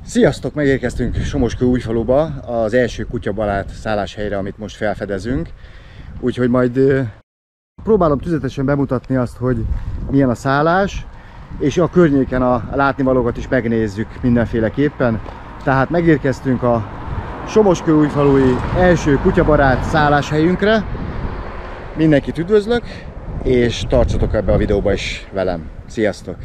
Sziasztok! Megérkeztünk Somoskő-Újfaluba, az első kutyabarát szálláshelyre, amit most felfedezünk. Úgyhogy majd próbálom tüzetesen bemutatni azt, hogy milyen a szállás, és a környéken a látnivalókat is megnézzük mindenféleképpen. Tehát megérkeztünk a Somoskő-Újfalui első kutyabarát szálláshelyünkre. Mindenkit üdvözlök, és tartsatok ebbe a videóba is velem. Sziasztok!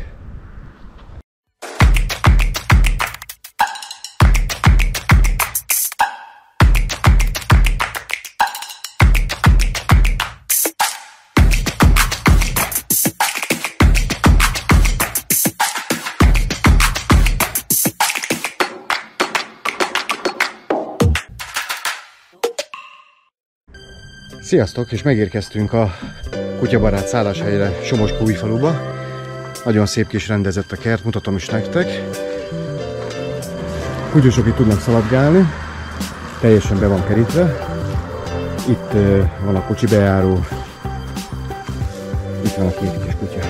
Sziasztok! És megérkeztünk a kutyabarát szálláshelyre Somoskő-Újfaluba. Nagyon szép kis rendezett a kert, mutatom is nektek. Kutyusok itt tudnak szaladgálni, teljesen be van kerítve. Itt van a kocsi bejáró, itt van a két kis kutya.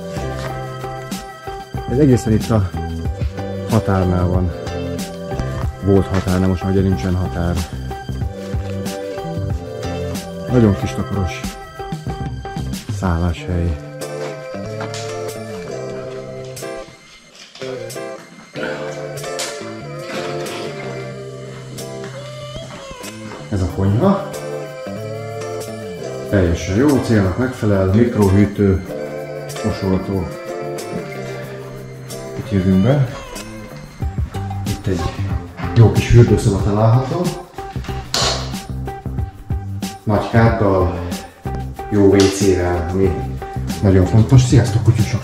Ez egészen itt a határnál van. Volt határnál, most már ugye nincsen határ. Nagyon kis takaros szálláshely. Ez a konyha. Teljesen jó, célnak megfelel, mikrohűtő, mosogató. Itt jövünk be. Itt egy jó kis fürdőszoba található. Nagy káddal, jó WC-vel, ami nagyon fontos. Sziasztok, kutyusok!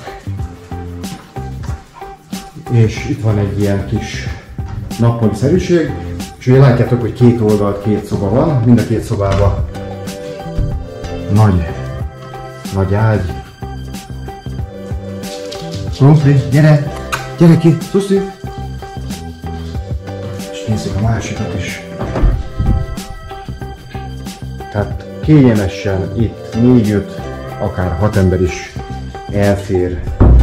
És itt van egy ilyen kis nappali-szerűség, és ugye látjátok, hogy két oldalt két szoba van, mind a két szobában nagy ágy. Krumpli, gyere! Gyere ki! Szuszi! És nézzük a másikat is. Tehát kényelmesen itt 4-5, akár 6 ember is elfér.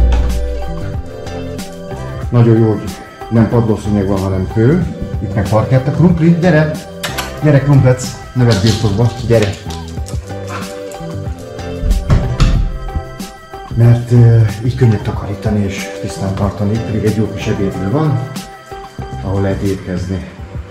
Nagyon jó, hogy nem padlószőnyeg van, hanem kő. Itt meg parkett a Krumpli, gyere! Gyere Krumplec, ne vedd birtokba, gyere! Mert így könnyebb takarítani és tisztán tartani. Itt pedig egy jó kis ebédlő van, ahol lehet étkezni.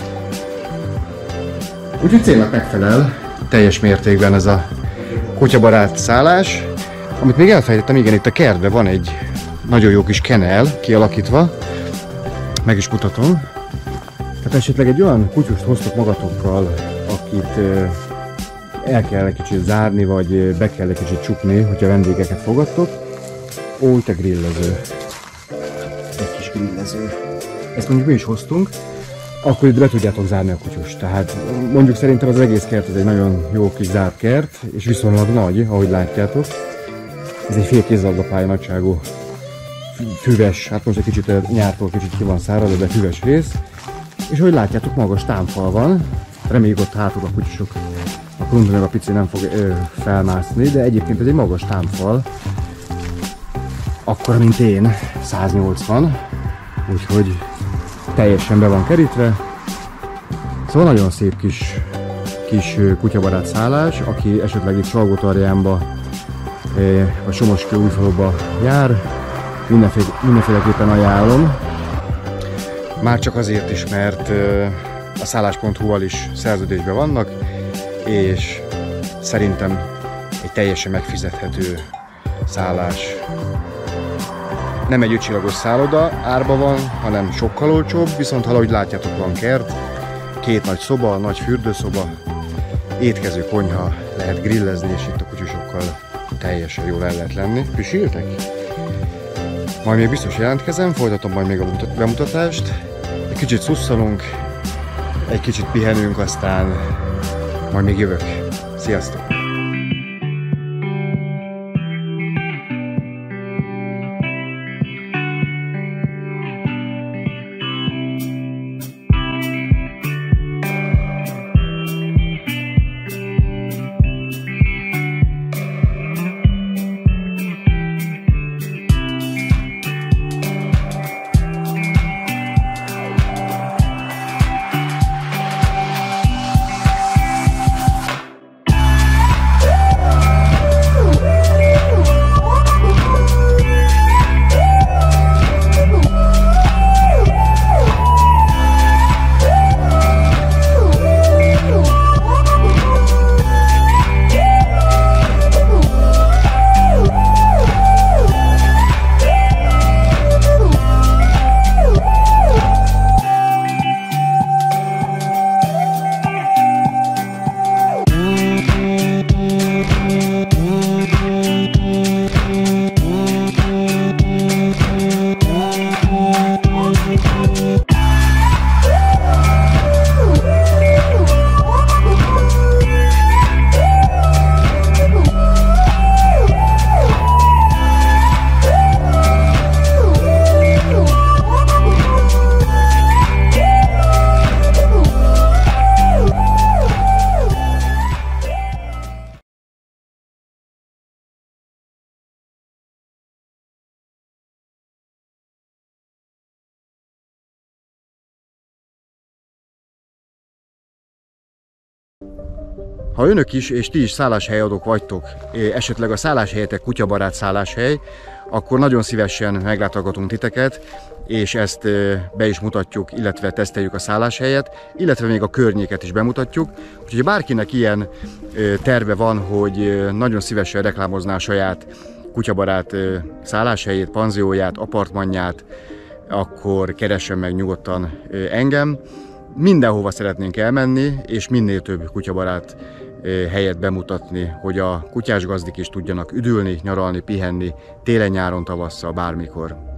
Úgyhogy célnak megfelel teljes mértékben ez a kutyabarát szállás. Amit még elfelejtettem, igen, itt a kertben van egy nagyon jó kis kenel kialakítva. Meg is mutatom. Tehát esetleg egy olyan kutyust hoztok magatokkal, akit el kell egy kicsit zárni, vagy be kell egy kicsit csukni, hogyha vendégeket fogadtok. Ó, itt a grillező. Egy kis grillező. Ezt mondjuk mi is hoztunk. Akkor itt be tudjátok zárni a kutyust. Tehát mondjuk szerintem az egész kert ez egy nagyon jó kis zárt kert, és viszonylag nagy, ahogy látjátok. Ez egy fél kézilabdapálya nagyságú füves, hát most egy kicsit nyártól kicsit ki van száradva, de füves rész. És ahogy látjátok, magas támfal van. Reméljük ott hátul a kutyusok, a Krumpli meg a pici nem fog felmászni, de egyébként ez egy magas támfal. Akkora, mint én, 180. Úgyhogy teljesen be van kerítve. Szóval nagyon szép kis kutyabarát szállás, aki esetleg itt Salgótarjánba vagy Somoskő-Újfaluba jár, mindenféleképpen ajánlom. Már csak azért is, mert a szállás.hu-val is szerződésben vannak, és szerintem egy teljesen megfizethető szállás. Nem egy 5 csillagos szálloda árba van, hanem sokkal olcsóbb, viszont ahogy látjátok, van kert, két nagy szoba, nagy fürdőszoba, étkező konyha, lehet grillezni, és itt a kutyusokkal teljesen jól el lehet lenni. Pisiltek? Majd még biztos jelentkezem, folytatom majd még a bemutatást. Egy kicsit szusszalunk, egy kicsit pihenünk, aztán majd még jövök. Sziasztok! Ha önök is és ti is szálláshelyadók vagytok, esetleg a szálláshelyetek kutyabarát szálláshely, akkor nagyon szívesen meglátogatunk titeket, és ezt be is mutatjuk, illetve teszteljük a szálláshelyet, illetve még a környéket is bemutatjuk. Úgyhogy ha bárkinek ilyen terve van, hogy nagyon szívesen reklámozná a saját kutyabarát szálláshelyét, panzióját, apartmanját, akkor keressen meg nyugodtan engem. Mindenhova szeretnénk elmenni, és minél több kutyabarát helyet bemutatni, hogy a kutyás gazdik is tudjanak üdülni, nyaralni, pihenni, télen, nyáron, tavasszal, bármikor.